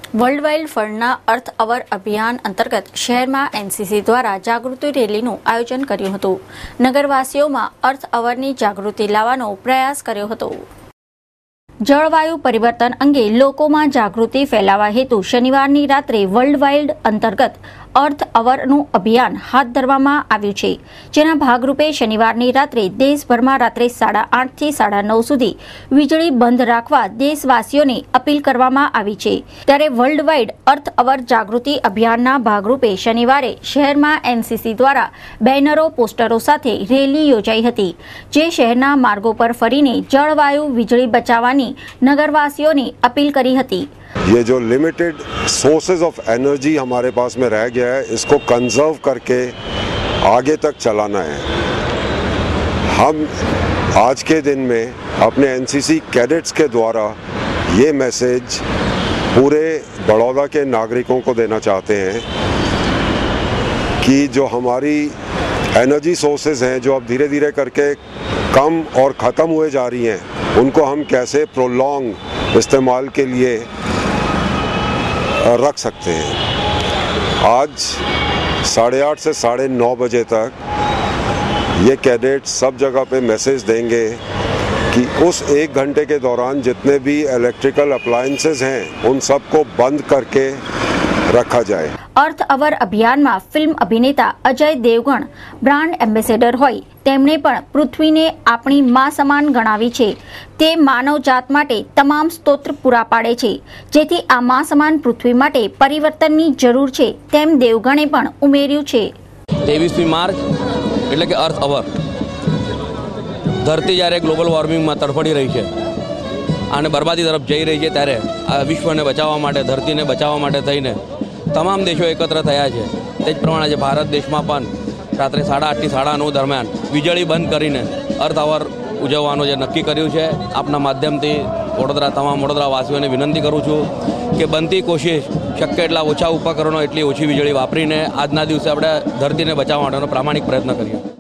World wide ફંડના અર્થ અવર અભિયાન અંતર્ગત શહેરમાં એનસીસી દ્વારા જાગૃતિ રેલીનું આયોજન કર્યું હતું। નગરવાસીઓમાં અર્થ અવરની જાગૃતિ લાવવાનો પ્રયાસ કર્યો હતો। જળવાયુ પરિવર્તન અંગે લોકોમાં જાગૃતિ ફેલાવવા હેતુ શનિવારની રાત્રે વર્લ્ડ વાઇડ અંતર્ગત અર્થ અવરનું અભિયાન હાથ ધરવામાં આવ્યું છે, જેના ભાગરૂપે શનિવારની રાત્રે દેશભરમાં રાત્રે 8:30 થી 9:30 સુધી વીજળી બંધ રાખવા દેશવાસીઓને અપીલ કરવામાં આવી છે। ત્યારે વર્લ્ડ વાઇડ અર્થ અવર જાગૃતિ અભિયાનના ભાગરૂપે શનિવારે શહેરમાં એનસીસી દ્વારા બેનરો પોસ્ટરો સાથે રેલી યોજાઈ હતી, જે શહેરના માર્ગો પર ફરીને જળવાયુ વીજળી બચાવવાની नगरवासियों ने अपील करी थी। ये जो लिमिटेड सोर्सेज ऑफ एनर्जी हमारे पास में रह गया है, इसको कंजर्व करके आगे तक चलाना है। हम आज के दिन में अपने एनसीसी कैडेट्स के द्वारा ये मैसेज पूरे बड़ौदा के नागरिकों को देना चाहते हैं कि जो हमारी एनर्जी सोर्सेज हैं, जो अब धीरे धीरे करके कम और ख़त्म हुए जा रही हैं, उनको हम कैसे प्रोलॉन्ग इस्तेमाल के लिए रख सकते हैं। आज 8:30 से 9:30 बजे तक ये कैडेट सब जगह पे मैसेज देंगे कि उस 1 घंटे के दौरान जितने भी इलेक्ट्रिकल अप्लायंसेस हैं उन सबको बंद करके रखा जाए। अर्थ अवर अभियान में फिल्म अभिनेता अजय देवगण ब्रांड एम्बेसेडर होय तेमणे पण पृथ्वीने आपणी मां समान गणावी छे। ते मानव जात माटे तमाम स्तोत्र पूरा पाडे छे, जेथी आ मां समान पृथ्वी माटे परिवर्तननी जरूर छे तेम देवगणे पण उमेर्युं छे। 23મી માર્ચ એટલે કે अर्थ अवर धरती જ્યારે ગ્લોબલ વોર્મિંગમાં તરફડી રહી છે અને બરબાદી તરફ જઈ રહી છે, ત્યારે આ વિશ્વને બચાવવા માટે, ધરતીને બચાવવા માટે થઈને તમામ દેશો એકત્ર થયા છે। તે જ પ્રમાણે આજે ભારત દેશમાં પણ રાત્રે 8:30 થી 9:30 દરમિયાન વીજળી બંધ કરીને અર્થ અવર ઉજવવાનું જે નક્કી કર્યું છે। આપના માધ્યમથી તમામ વડોદરાવાસીઓને વિનંતી કરું છું કે બનતી કોશિશ શક્ય એટલા ઓછા ઉપકરણો, એટલી ઓછી વીજળી વાપરીને આજના દિવસે આપણે ધરતીને બચાવવા માટેનો પ્રામાણિક પ્રયત્ન કરીએ।